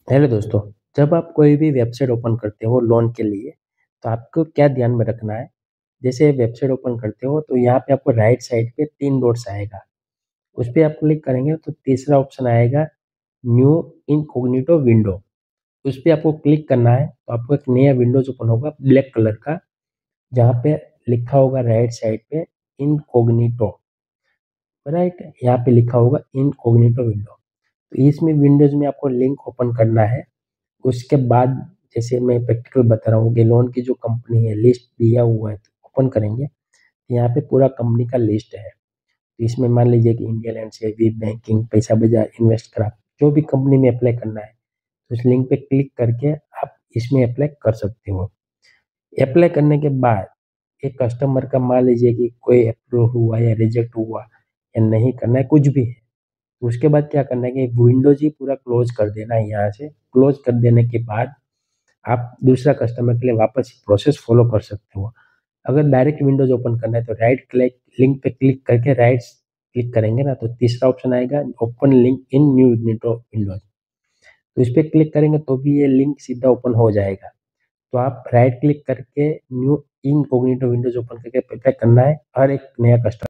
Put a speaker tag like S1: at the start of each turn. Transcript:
S1: Hello दोस्तों, जब आप कोई भी वेबसाइट ओपन करते हो लोन के लिए, तो आपको क्या ध्यान में रखना है? जैसे वेबसाइट ओपन करते हो तो यहाँ पे आपको राइट साइड पे 3 डॉट्स आएगा, उस पे आप क्लिक करेंगे तो तीसरा ऑप्शन आएगा न्यू इनकॉग्निटो विंडो, उस पे आपको क्लिक करना है तो आपको एक नया विंडोज ओपन होगा ब्लैक कलर का, जहाँ पे लिखा होगा राइट साइड पे इनकॉग्निटो, राइट? यहाँ पे लिखा होगा इनकॉग्निटो विंडो। तो इसमें विंडोज में आपको लिंक ओपन करना है। उसके बाद जैसे मैं प्रैक्टिकल बता रहा हूँ कि लोन की जो कंपनी है लिस्ट दिया हुआ है, तो ओपन करेंगे, यहाँ पे पूरा कंपनी का लिस्ट है। तो इसमें मान लीजिए कि इंडिया लैंड से वी बैंकिंग, पैसा बाजार, इन्वेस्ट क्राफ्ट, जो भी कंपनी में अप्लाई करना है, तो उस लिंक पे क्लिक करके आप इसमें अप्लाई कर सकते हो। अप्लाई करने के बाद एक कस्टमर का मान लीजिए कि कोई अप्रूव हुआ या रिजेक्ट हुआ या नहीं करना है, कुछ भी है, तो उसके बाद क्या करना है कि विंडोज ही पूरा क्लोज कर देना है। यहाँ से क्लोज कर देने के बाद आप दूसरा कस्टमर के लिए वापस प्रोसेस फॉलो कर सकते हो। अगर डायरेक्ट विंडोज ओपन करना है तो राइट क्लिक लिंक पे क्लिक करके राइट क्लिक करेंगे ना, तो तीसरा ऑप्शन आएगा open link in new windows, तो इस पे क्लिक करेंगे तो भी ये लिंक सीधा ओपन हो जाएगा। तो आप राइट क्लिक करके न्यू इनकॉग्निटो विंडोज ओपन करके अप्लाई करना है हर एक नया कस्टमर।